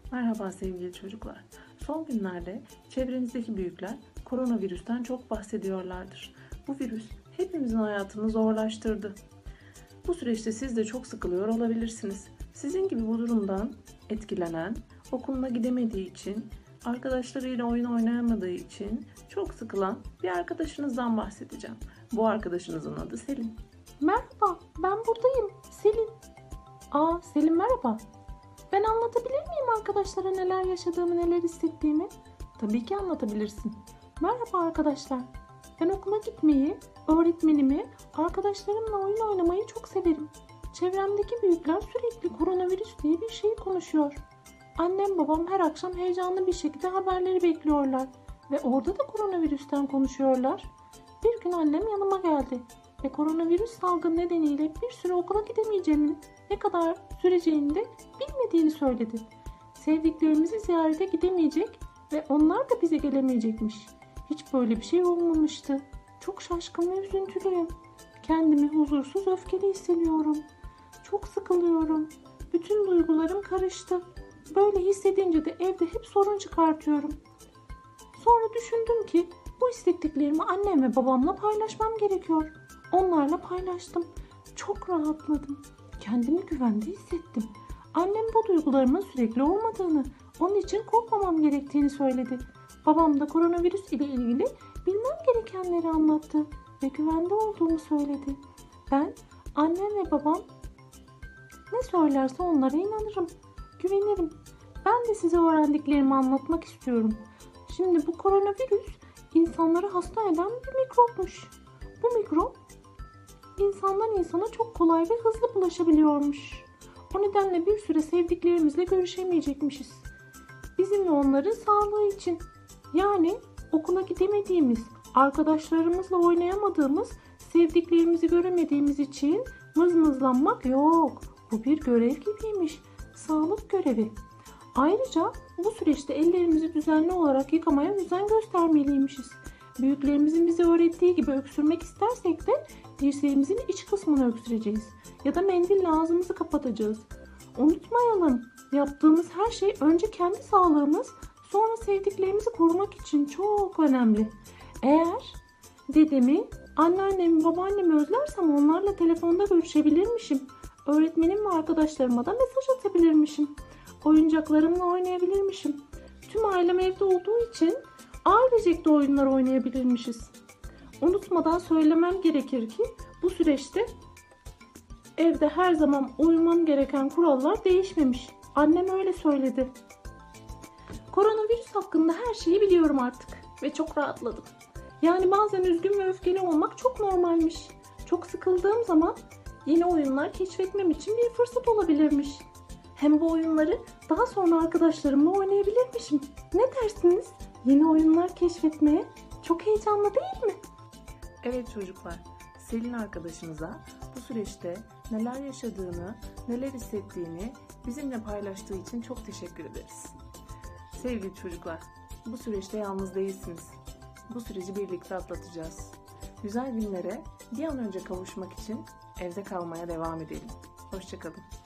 Merhaba sevgili çocuklar. Son günlerde çevrenizdeki büyükler koronavirüsten çok bahsediyorlardır. Bu virüs hepimizin hayatını zorlaştırdı. Bu süreçte siz de çok sıkılıyor olabilirsiniz. Sizin gibi bu durumdan etkilenen, okuluna gidemediği için, arkadaşlarıyla oyun oynayamadığı için çok sıkılan bir arkadaşınızdan bahsedeceğim. Bu arkadaşınızın adı Selin. Merhaba, ben buradayım. Selin. Selin merhaba. Ben anlatabilir miyim arkadaşlara neler yaşadığımı, neler hissettiğimi? Tabii ki anlatabilirsin. Merhaba arkadaşlar. Ben okula gitmeyi, öğretmenimi, arkadaşlarımla oyun oynamayı çok severim. Çevremdeki büyükler sürekli koronavirüs diye bir şey konuşuyor. Annem babam her akşam heyecanlı bir şekilde haberleri bekliyorlar. Ve orada da koronavirüsten konuşuyorlar. Bir gün annem yanıma geldi ve koronavirüs salgını nedeniyle bir süre okula gidemeyeceğimi, ne kadar süreceğini de bilmediğini söyledi. Sevdiklerimizi ziyarete gidemeyecek ve onlar da bize gelemeyecekmiş. Hiç böyle bir şey olmamıştı. Çok şaşkın ve üzüntülüyüm. Kendimi huzursuz, öfkeli hissediyorum. Çok sıkılıyorum. Bütün duygularım karıştı. Böyle hissedince de evde hep sorun çıkartıyorum. Sonra düşündüm ki bu hissettiklerimi annem ve babamla paylaşmam gerekiyor. Onlarla paylaştım. Çok rahatladım. Kendimi güvende hissettim. Annem bu duygularımın sürekli olmadığını, onun için korkmamam gerektiğini söyledi. Babam da koronavirüs ile ilgili bilmem gerekenleri anlattı ve güvende olduğumu söyledi. Ben, annem ve babam ne söylerse onlara inanırım, güvenirim. Ben de size öğrendiklerimi anlatmak istiyorum. Şimdi bu koronavirüs insanları hasta eden bir mikropmuş. Bu mikrop insandan insana çok kolay ve hızlı bulaşabiliyormuş. O nedenle bir süre sevdiklerimizle görüşemeyecekmişiz. Bizim ve onların sağlığı için. Yani okula gidemediğimiz, arkadaşlarımızla oynayamadığımız, sevdiklerimizi göremediğimiz için mızmızlanmak yok. Bu bir görev gibiymiş. Sağlık görevi. Ayrıca bu süreçte ellerimizi düzenli olarak yıkamaya özen göstermeliymişiz. Büyüklerimizin bize öğrettiği gibi öksürmek istersek de dirseğimizin iç kısmını öksüreceğiz. Ya da mendille ağzımızı kapatacağız. Unutmayalım, yaptığımız her şey önce kendi sağlığımız, sonra sevdiklerimizi korumak için çok önemli. Eğer dedemi, anneannemi, babaannemi özlersem onlarla telefonda görüşebilirmişim. Öğretmenim ve arkadaşlarıma da mesaj atabilirmişim. Oyuncaklarımla oynayabilirmişim. Tüm ailem evde olduğu için ailecek de oyunlar oynayabilirmişiz. Unutmadan söylemem gerekir ki bu süreçte evde her zaman uymam gereken kurallar değişmemiş. Annem öyle söyledi. Koronavirüs hakkında her şeyi biliyorum artık ve çok rahatladım. Yani bazen üzgün ve öfkeli olmak çok normalmiş. Çok sıkıldığım zaman yeni oyunlar keşfetmem için bir fırsat olabilirmiş. Hem bu oyunları daha sonra arkadaşlarımla oynayabilirmişim. Ne dersiniz? Yeni oyunlar keşfetmeye çok heyecanlı değil mi? Evet çocuklar, Selin arkadaşınıza bu süreçte neler yaşadığını, neler hissettiğini bizimle paylaştığı için çok teşekkür ederiz. Sevgili çocuklar, bu süreçte yalnız değilsiniz. Bu süreci birlikte atlatacağız. Güzel günlere bir an önce kavuşmak için evde kalmaya devam edelim. Hoşça kalın.